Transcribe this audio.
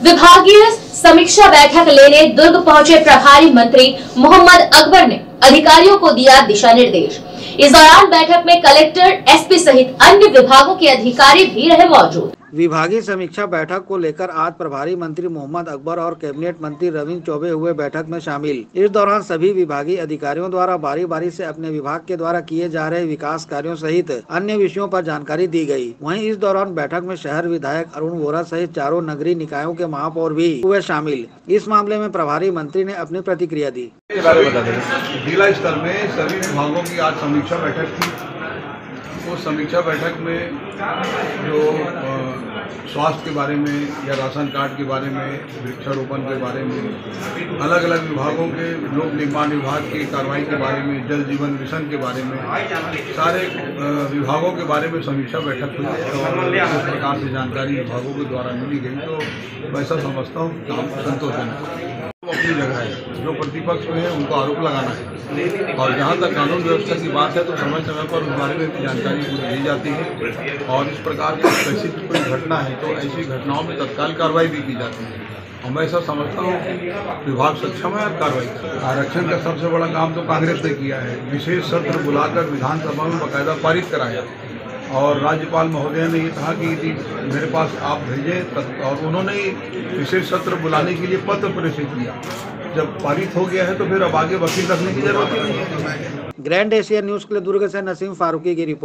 विभागीय समीक्षा बैठक लेने दुर्ग पहुंचे प्रभारी मंत्री मोहम्मद अकबर ने अधिकारियों को दिया दिशा निर्देश। इस दौरान बैठक में कलेक्टर, एसपी सहित अन्य विभागों के अधिकारी भी रहे मौजूद। विभागीय समीक्षा बैठक को लेकर आज प्रभारी मंत्री मोहम्मद अकबर और कैबिनेट मंत्री रविंद्र चौबे हुए बैठक में शामिल। इस दौरान सभी विभागीय अधिकारियों द्वारा बारी बारी से अपने विभाग के द्वारा किए जा रहे विकास कार्यों सहित अन्य विषयों पर जानकारी दी गई। वहीं इस दौरान बैठक में शहर विधायक अरुण वोरा सहित चारों नगरीय निकायों के महापौर भी हुए शामिल। इस मामले में प्रभारी मंत्री ने अपनी प्रतिक्रिया दी। जिला स्तर में सभी विभागों की आज समीक्षा बैठक थी। उस समीक्षा बैठक में जो स्वास्थ्य के बारे में या राशन कार्ड के बारे में, वृक्षारोपण के बारे में, अलग अलग विभागों के लोक निर्माण विभाग की कार्रवाई के बारे में, जल जीवन मिशन के बारे में, सारे विभागों के बारे में समीक्षा बैठक हुई और इस प्रकार से जानकारी विभागों के द्वारा मिली गई। तो वैसा समझता हूँ काम संतोषजनक अपनी जगह है। जो प्रतिपक्ष में है उनको आरोप लगाना है और जहाँ तक कानून व्यवस्था की बात है तो समय समय पर उस बारे में भी जानकारी दी जाती है और इस प्रकार की स्पेसिफिक कोई घटना है तो ऐसी घटनाओं में तत्काल कार्रवाई भी की जाती है। और मैं ऐसा समझता हूँ विभाग सक्षम है और कार्रवाई कर। आरक्षण का सबसे बड़ा काम तो कांग्रेस ने किया है। विशेष सत्र बुलाकर विधानसभा में बाकायदा पारित कराया और राज्यपाल महोदय ने ये कहा कि मेरे पास आप भेजें और उन्होंने विशेष सत्र बुलाने के लिए पत्र प्रेषित किया। जब पारित हो गया है तो फिर अब आगे वकील रखने की जरूरत नहीं है। ग्रैंड एशिया न्यूज के लिए दुर्ग से नसीम फारूकी की रिपोर्ट।